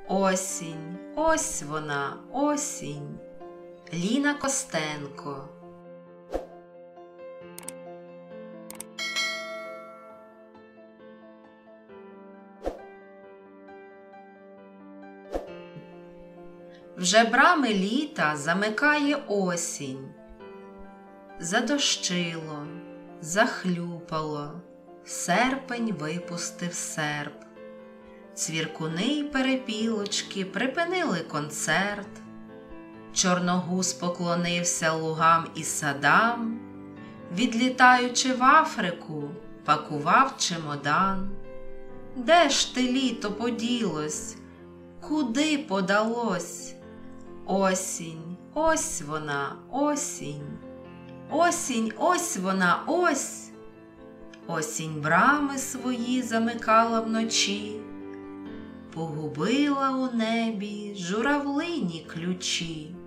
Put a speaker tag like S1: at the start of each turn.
S1: Осінь, ось вона, осінь. Ліна Костенко. Вже брами літа замикає осінь. Задощило, захлюпало, серпень випустив серп. Цвіркуни й перепілочки припинили концерт. Чорногуз поклонився лугам і садам, відлітаючи в Африку, пакував чемодан. Де ж ти, літо, поділось? Куди подалось? Осінь, ось вона, осінь. Осінь, ось вона, ось. Осінь брами свої замикала вночі, погубила у небі журавлині ключі.